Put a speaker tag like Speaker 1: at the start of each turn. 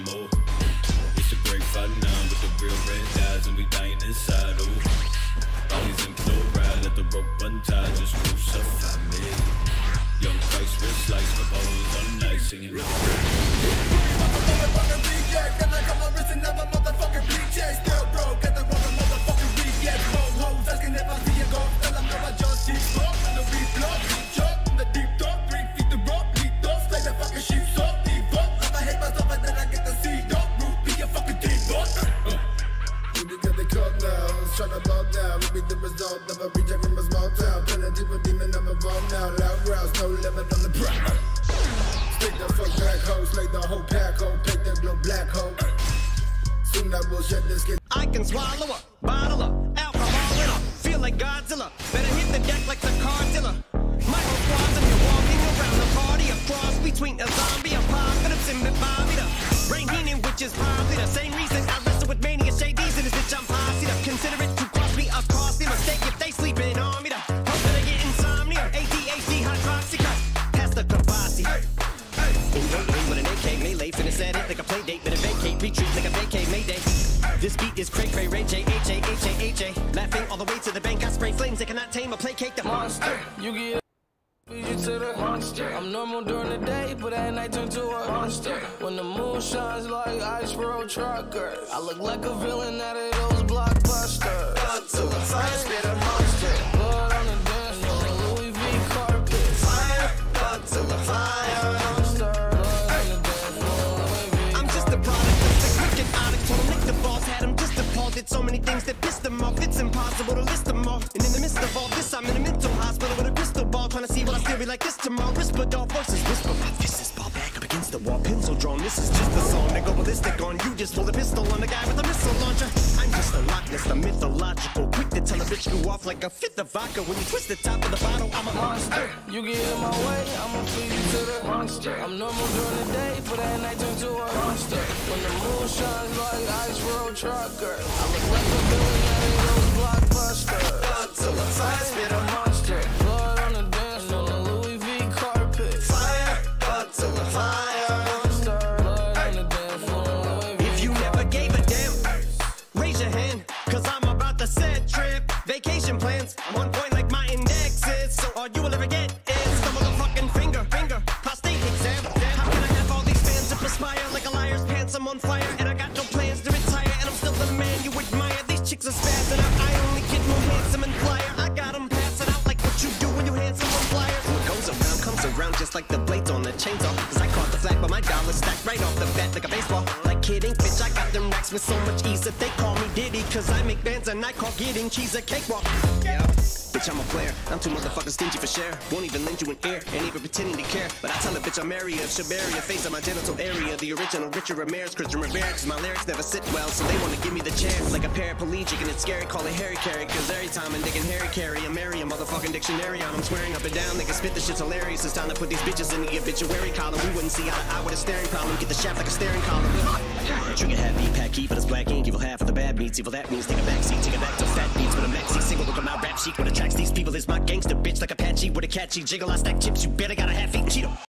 Speaker 1: animal. It's a great fight now with the real red eyes, and we dying inside. Bodies in plural, let the rope untie, just crucify me. Young Christ, real slice, the balls on nice, singing real
Speaker 2: motherfucking reject, and I got my wrist and never motherfucking reject. Still broke, get the wrong motherfucking reject. More hoes asking if I see you go, tell them that I just deep broke, and the weed block, deep chop, in the deep dark, 3 feet the rope, lead off, slay the fucking sheep, so deep up. If I hate myself and then I get the seed up, root be a fucking deep up.
Speaker 3: You get the club now, tryna ball down. We be the result of a reject from a small town. Penalty for demon, I'm involved now. Loud growls, no limit on the prowl. Stick the fuck back hoe, slay the whole pack hoe, take that glow black hoe. Soon I will shed this skin.
Speaker 4: I can swallow a bottle of alcohol in her. Feel like Godzilla. Better hit the deck like the car dealer. My whole squad's and you're walking around the party. A cross between a zombie, a apocalypse, and Bobby the brain healing, which is probably the same reason I wrestle with mania shades in this bitch. I'm posse to consider it to cost me a costly mistake if they sleeping on me. To hope that I get insomnia, ADHD, hydroxy cut past the Kavasi. With an AK melee, finish at it like a play date, better vacate, retreat like a vacate Mayday. This beat is cray cray, Ray J, H-A, laughing all the way to the bank. I spray flames that cannot tame or placate the monster.
Speaker 5: You get feed you to the monster. I'm normal during the day, but at night turn to a monster. When the moon shines like ice road truckers, I look like a villain out of those blockbusters.
Speaker 2: Blood to the fire, spit a monster.
Speaker 5: Blood on the dance floor, Louis V carpet.
Speaker 2: Fire, blood to the fire.
Speaker 4: So many things that pissed them off, it's impossible to list them all. And in the midst of all this, I'm in a mental hospital with a crystal ball, trying to see will I still be like this tomorrow. Whisper dog versus whisper. My fist is ball back up against the wall, pencil drawn. This is just a song that go ballistic on you. Just pull the pistol on the guy with a missile launcher. I'm just a Loch Ness, the mythological, quick to tell a bitch you off like a fifth of vodka. When you twist the top of the bottle, I'm a monster.
Speaker 5: You get in my way, I'ma feed you to the monster. I'm normal during the day, but at night turn to a monster. When the moon shines like ice road truckers, I look like a villain out of those blockbusters.
Speaker 2: Blood to the fire, spit a
Speaker 5: monster. Blood on the dance floor, Louis V carpet.
Speaker 2: Fire, blood to the fire.
Speaker 5: Monster, blood on the dance floor, Louis V.
Speaker 4: If you never gave a damn, raise your hand, cause I'm about to set trip. Vacation plans, I'm on point like my index is. So all you will ever get is the motherfucking finger, prostate exam. How can I have all these fans that perspire like a liar's pants? I'm on fire and I got no plans to retire, and I'm still the man you admire. These chicks are spazzing out, I only get more handsome and flyer. I got them passing out like what you do when you hand someone flyers. What goes around comes around just like the blades on the chainsaw. Cause I caught the flag but my dollar stacked right off the bat like a baseball. Like kidding, bitch, I got them racks with so much ease that they call me Diddy. Cause I make bands and I call getting cheese a cakewalk. Yeah, bitch, I'm a player, I'm too motherfucking stingy for share. Won't even lend you an ear, ain't even pretending to care. But I tell a bitch I'm area, she'll bury a face on my genital area. The original Richard Ramirez, Christian Rivera. Cause my lyrics never sit well, so they wanna give me the chance. Like a paraplegic and it's scary, call it Harry Carry. Cause every time I'm digging Harry Carry, I marry a motherfucking dictionary on. I'm swearing up and down, they can spit, this shit's hilarious. It's time to put these bitches in the obituary column. We wouldn't see eye to eye with a staring problem. Get the shaft like a staring column. Trigger happy, pack heat, but it's black ink. Evil half of the bad meats, evil that means take a backseat. Take it back to fat beats with a maxi single. Look, I'm out rap chic. What attracts these people is my gangster bitch like Apache with a catchy jiggle. I stack chips, you better got a half-eaten Cheeto.